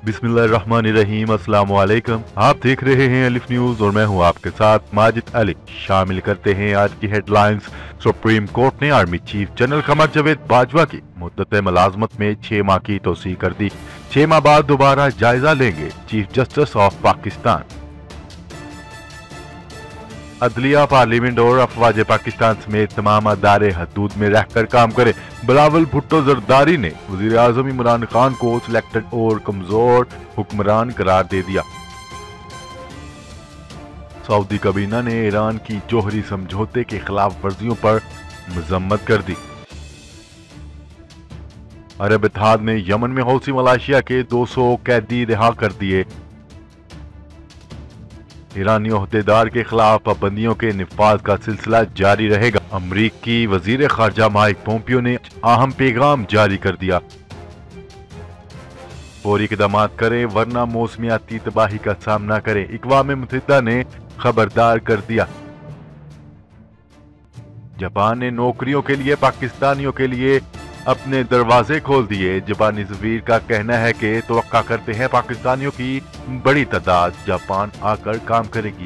बिस्मिल्लाहिर्रहमानिर्रहीम, अस्सलाम वालेकुम। आप देख रहे हैं अलिफ न्यूज और मैं हूं आपके साथ माजिद अली। शामिल करते हैं आज की हेडलाइंस। सुप्रीम कोर्ट ने army chief general Qamar Javed Bajwa की मुद्दत मुलाजमत में 6 माह की तोसी कर दी। 6 माह बाद दोबारा जायजा लेंगे चीफ जस्टिस ऑफ पाकिस्तान। अदलिया, पार्लियामेंट और अफवाज पाकिस्तान समेत तमाम अदारे हदूद में रहकर काम करे। बिलावल भुट्टो जरदारी ने वजीर आजम इमरान खान को सिलेक्टेड और कमजोर हुक्मरान करार दे दिया। सऊदी काबीना ने ईरान की जोहरी समझौते के खिलाफ वर्जियों पर मजम्मत कर दी। अरब इत्तेहाद ने यमन में हौसी मलेशिया के 200 कैदी रिहा कर दिए। ईरानी ओहदेदार के खिलाफ पाबंदियों के निफाज का सिलसिला जारी रहेगा। अमरीकी वजीर खारजा माइक पोम्पियो ने अहम पैगाम जारी कर दिया। फौरी इक़दाम करें वरना मौसमियाती तबाही का सामना करें, अक़वाम मुत्तहिदा ने खबरदार कर दिया। जापान ने नौकरियों के लिए पाकिस्तानियों के लिए अपने दरवाजे खोल दिए। जापानी सफीर का कहना है कि तवक्का करते हैं पाकिस्तानियों की बड़ी तादाद जापान आकर काम करेगी।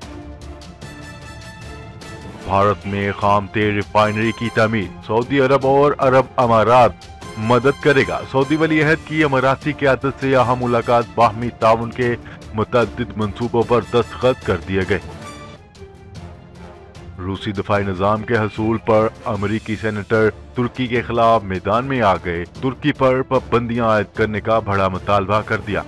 भारत में खाम तेल रिफाइनरी की तामीर सऊदी अरब और अरब अमारात मदद करेगा। सऊदी वली अहद की अमाराती क़यादत से अहम मुलाकात, बाहमी ताउन के मुतअद्दिद मंसूबों पर दस्तखत कर दिए गए। रूसी दफाई निजाम के हसूल पर अमरीकी सेनेटर तुर्की के खिलाफ मैदान में आ गए। तुर्की पर पाबंदियां आयद करने का बड़ा मुतालबा कर दिया।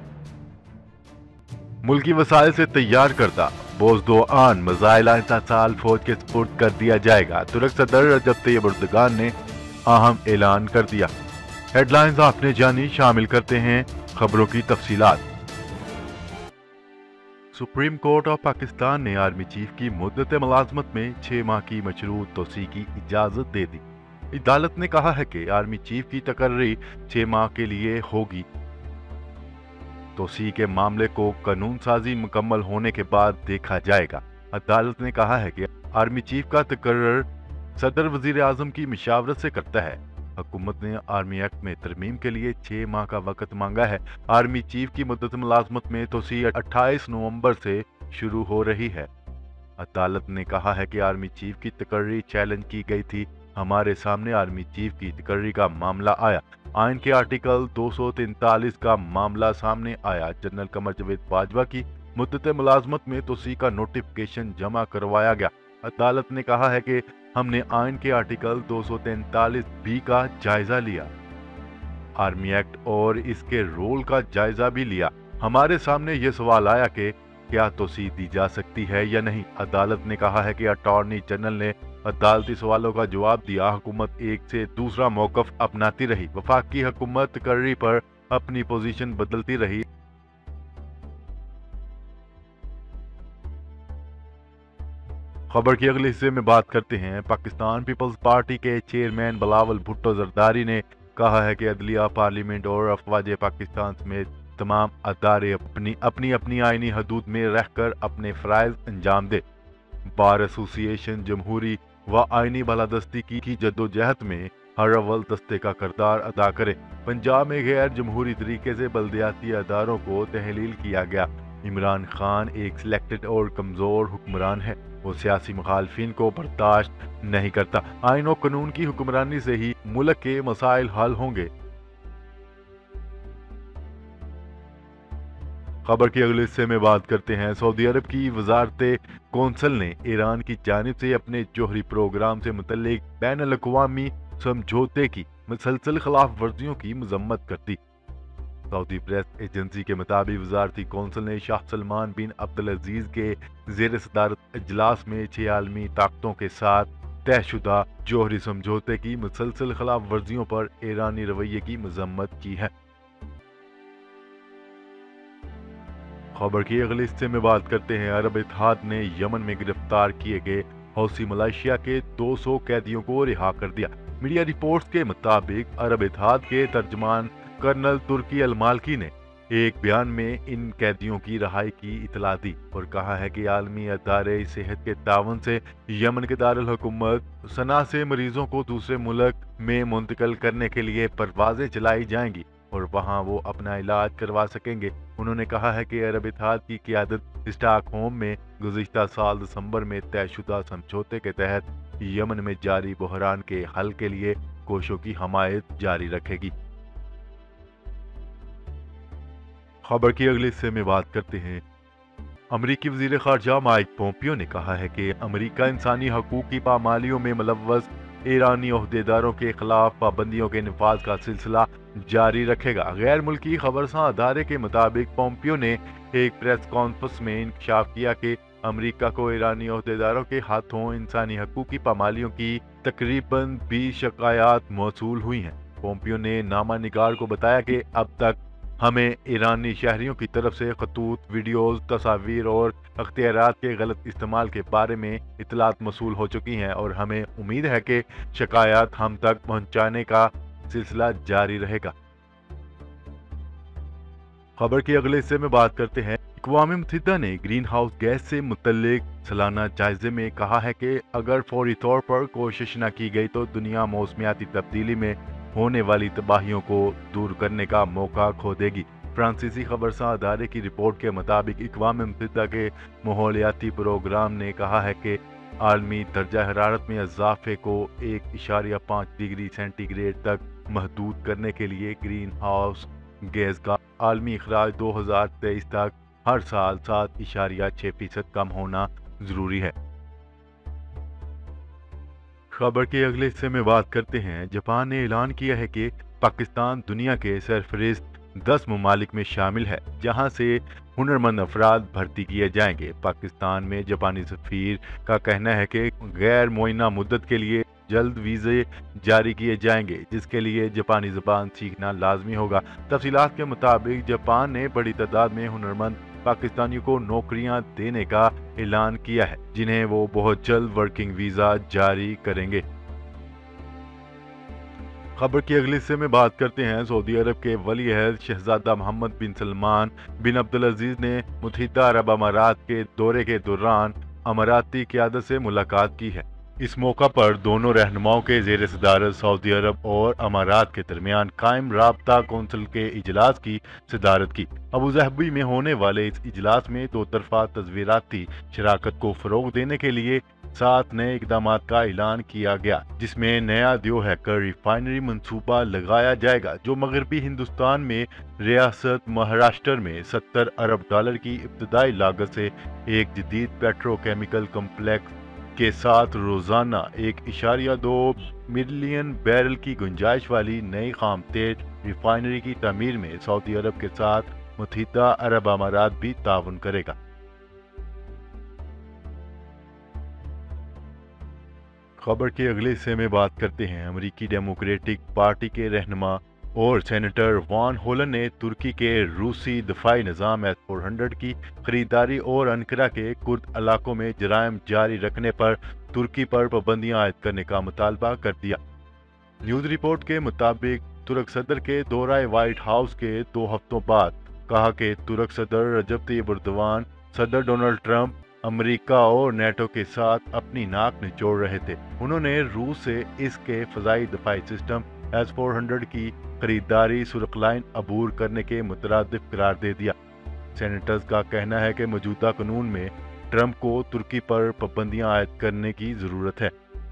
मुल्की वसाइल से तैयार करता बोजदोआन मिसाइल आइंदा साल फौज के सुपुर्द कर दिया जाएगा। तुर्क सदर रजब तैयब एर्दोगान ने अहम ऐलान कर दिया। हेडलाइंस आपने जानी, शामिल करते हैं खबरों की तफसीलात। सुप्रीम कोर्ट ऑफ पाकिस्तान ने आर्मी चीफ की मुद्दत मुलाजमत में 6 माह की मशरूत तोसी की इजाजत दे दी। अदालत ने कहा है कि आर्मी चीफ की तकर्री 6 माह के लिए होगी। तोसी के मामले को कानून साजी मुकम्मल होने के बाद देखा जाएगा। अदालत ने कहा है कि आर्मी चीफ का तकर्र सदर वजीर आजम की मशावरत से करता है। हुकूमत ने आर्मी एक्ट में तरमीम के लिए 6 माह का वक्त मांगा है। आर्मी चीफ की मुद्दत मुलाजमत में तोसी 28 नवंबर से शुरू हो रही है। अदालत ने कहा है कि आर्मी चीफ की तकर्री चैलेंज की गई थी। हमारे सामने आर्मी चीफ की तकर्री का मामला आया। आइन के आर्टिकल 243 का मामला सामने आया। जनरल कमर जावेद बाजवा की मुद्दत मुलाजमत में तोसी का नोटिफिकेशन जमा करवाया गया। अदालत ने कहा है कि हमने आइन के आर्टिकल 243 बी का जायजा लिया, आर्मी एक्ट और इसके रोल का जायजा भी लिया। हमारे सामने ये सवाल आया कि क्या तोसी दी जा सकती है या नहीं। अदालत ने कहा है कि अटॉर्नी जनरल ने अदालती सवालों का जवाब दिया। हुकूमत एक से दूसरा मौकफ अपनाती रही। वफाकी हुकूमत तकर्री पर अपनी पोजीशन बदलती रही। खबर के अगले हिस्से में बात करते हैं। पाकिस्तान पीपल्स पार्टी के चेयरमैन बिलावल भुट्टो जरदारी ने कहा है कि अदलिया, पार्लियामेंट और अफवाज पाकिस्तान समेत तमाम अदारे अपनी आईनी हदूद में रहकर अपने फराइज अंजाम दे। बार एसोसिएशन जमहूरी व आईनी बालादस्ती की जद्दोजहद में हर अव्वल दस्ते का किरदार अदा करे। पंजाब में गैर जमहूरी तरीके से बल्दियाती अदारों को तहलील किया गया। इमरान खान एक सिलेक्टेड और कमजोर हुक्मरान है। वो सियासी मुखालफिन को बर्दाश्त नहीं करता। आइन और कानून की हुक्मरानी से ही मुल्क के मसाइल हल होंगे। खबर के अगले हिस्से में बात करते हैं। सऊदी अरब की वजारत कौंसल ने ईरान की जानिब से अपने जोहरी प्रोग्राम से मुतल्लिक बैनुल अक़वामी समझौते की मुसलसल खिलाफ वर्जियों की मजम्मत कर दी। सऊदी प्रेस एजेंसी के मुताबिक वजारती कौंसल ने शाह सलमान बिन अब्दुल अजीज के ज़ेर सदारत इजलास में 6 आलमी ताकतों के साथ तयशुदा जोहरी समझौते की मुसलसल खिलाफ वर्जियों पर ईरानी रवैये की मजम्मत की है। खबर के अगले हिस्से में बात करते हैं। अरब इत्तेहाद ने यमन में गिरफ्तार किए गए हौसी मलेशिया के 200 कैदियों को रिहा कर दिया। मीडिया रिपोर्ट्स के मुताबिक अरब इत्तेहाद के तर्जमान कर्नल तुर्की अल-मालकी ने एक बयान में इन कैदियों की रहाई की इतला दी और कहा है कि आलमी अदारे सेहत के तावन से यमन के दारुल हुकूमत सना से मरीजों को दूसरे मुल्क में मुंतकिल करने के लिए परवाजें चलाई जाएंगी। और वहां वो अपना इलाज करवा सकेंगे। उन्होंने कहा है कि अरब इत्तेहाद की क़यादत स्टॉकहोम में गुज़िश्ता साल दिसंबर में तयशुदा समझौते के तहत यमन में जारी बहरान के हल के लिए कोशिशों की हमायत जारी रखेगी। खबर की अगले हिस्से में बात करते हैं। अमरीकी वज़ीर ख़ारजा माइक पोम्पियो ने कहा है कि अमरीका इंसानी हकूक़ की पामालियों में मुलव्वस ईरानी ओहदेदारों के खिलाफ पाबंदियों के नफाज का सिलसिला जारी रखेगा। गैर मुल्की खबरसां अदारे के मुताबिक पोम्पियो ने एक प्रेस कॉन्फ्रेंस में इंकशाफ किया कि अमरीका को ईरानी ओहदेदारों के हाथों इंसानी हकूक़ की पामालियों की तकरीबन 20 शिकायत मौसूल हुई हैं। पोम्पियो ने नामा निगार को बताया कि अब तक हमें ईरानी शहरियों की तरफ से खतूत, वीडियोज़, तस्वीर और अख्तियारात के गलत इस्तेमाल के बारे में इतलात मौसूल हो चुकी हैं और हमें उम्मीद है कि शिकायत हम तक पहुंचाने का सिलसिला जारी रहेगा। खबर के अगले हिस्से में बात करते हैं। अक़वाम मुत्तहिदा ने ग्रीन हाउस गैस से मुतल्लिक सालाना जायजे में कहा है कि अगर फौरी तौर पर कोशिश न की गई तो दुनिया मौसमियाती तब्दीली में होने वाली तबाहियों को दूर करने का मौका खो देगी। फ्रांसीसी खबरसां अदारे की रिपोर्ट के मुताबिक अक़वाम मुत्तहिदा के माहौलियाती प्रोग्राम ने कहा है कि आलमी दर्जा हरारत में इजाफे को 1.5 डिग्री सेंटीग्रेड तक महदूद करने के लिए ग्रीन हाउस गैस का आलमी अखराज 2023 तक हर साल 7.6% कम होना जरूरी है। खबर के अगले हिस्से में बात करते हैं। जापान ने ऐलान किया है कि पाकिस्तान दुनिया के सरफहरिस्त 10 ममालिक में शामिल है जहां से हुनरमंद अफराद भर्ती किए जाएंगे। पाकिस्तान में जापानी सफीर का कहना है कि गैर मुअय्यना मुद्दत के लिए जल्द वीज़े जारी किए जाएंगे जिसके लिए जापानी ज़बान सीखना लाजमी होगा। तफसीलात के मुताबिक जापान ने बड़ी तादाद में हुनरमंद पाकिस्तानियों को नौकरियां देने का ऐलान किया है जिन्हें वो बहुत जल्द वर्किंग वीज़ा जारी करेंगे। खबर के अगले हिस्से में बात करते हैं। सऊदी अरब के वली अहद शहजादा मोहम्मद बिन सलमान बिन अब्दुल अजीज ने मुत्तहिदा अरब अमारात के दौरे के दौरान अमाराती क़यादत से मुलाकात की है। इस मौका पर दोनों रहनुमाओं के ज़ेर सदारत सऊदी अरब और अमारात के दरमियान कायम राबता कौंसिल के इजलास की सदारत की। अबू ज़हबी में होने वाले इस इजलास में दो तरफा तज़वीराती शराकत को फ़रोग़ देने के लिए 7 नए इक़दाम का ऐलान किया गया जिसमें नया दियो हैकर रिफाइनरी मंसूबा लगाया जाएगा जो मगरबी हिंदुस्तान में रियासत महाराष्ट्र में 70 अरब डॉलर की इब्तदाई लागत से एक जदीद पेट्रोकेमिकल कम्प्लेक्स के साथ रोजाना 1.2 मिलियन बैरल की गुंजाइश वाली नई खाम तेल रिफाइनरी की तमीर में सऊदी अरब के साथ मुत्तहिदा अरब अमारात भी ताउन करेगा। खबर के अगले हिस्से में बात करते हैं। अमेरिकी डेमोक्रेटिक पार्टी के रहनुमा और सेनेटर वान होलन ने तुर्की के रूसी दफाई निज़ाम S-400 की खरीदारी और अंकरा के कुर्द इलाकों में जराइम जारी रखने पर तुर्की पर पाबंदियां आयद करने का मुतालबा कर दिया। न्यूज़ रिपोर्ट के मुताबिक तुर्क सदर के दौराए व्हाइट हाउस के 2 हफ्तों बाद कहा कि तुर्क सदर रजब तैयब एर्दोगान सदर डोनाल्ड ट्रंप अमेरिका और नेटो के साथ अपनी नाक निचोड़ रहे थे। उन्होंने रूस से इसके फ़ज़ाई दफाई सिस्टम S-400 की खरीदारी सुरख लाइन अबूर करने के मुतरादिफ करार दे दिया। सेनेटर्स का कहना है कि मौजूदा कानून में ट्रंप को तुर्की पर पाबंदियां आयद करने की जरूरत है।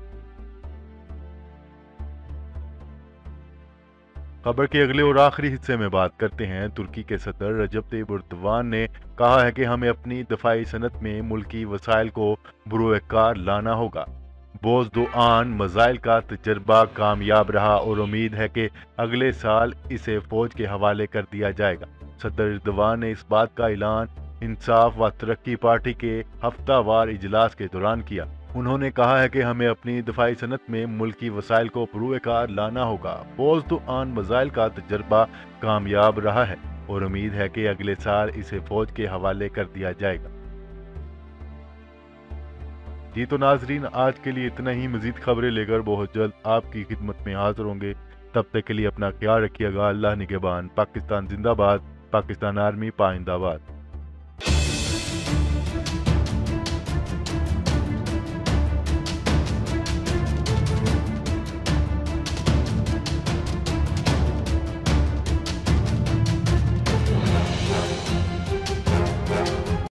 खबर के अगले और आखिरी हिस्से में बात करते हैं। तुर्की के सदर रजब तैयब एर्दोगान ने कहा है कि हमें अपनी दफाई सनत में मुल्की वसाइल को बुरोकार लाना होगा। बोज़दोआन मज़ाइल का तजर्बा कामयाब रहा और उम्मीद है कि अगले साल इसे फौज के हवाले कर दिया जाएगा। सदर एर्दोगान ने इस बात का ऐलान इंसाफ व तरक्की पार्टी के हफ्तावार इजलास के दौरान किया। उन्होंने कहा है कि हमें अपनी दफाई सनत में मुल्की वसाइल को पुरकार लाना होगा। बोज़दोआन मज़ाइल का तजर्बा कामयाब रहा है और उम्मीद है कि अगले साल इसे फौज के हवाले कर दिया जाएगा। जी तो नाजरीन, आज के लिए इतना ही। मजीद खबरें लेकर बहुत जल्द आपकी खिदमत में हाजिर होंगे। तब तक के लिए अपना ख्याल रखिएगा। अल्लाह निगहबान। पाकिस्तान जिंदाबाद। पाकिस्तान आर्मी पाइंदाबाद।